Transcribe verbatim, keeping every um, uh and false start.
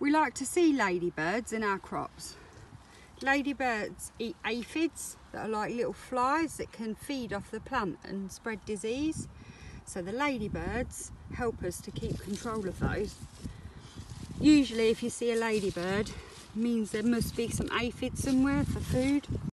We like to see ladybirds in our crops. Ladybirds eat aphids that are like little flies that can feed off the plant and spread disease. So the ladybirds help us to keep control of those. Usually if you see a ladybird, it means there must be some aphids somewhere for food.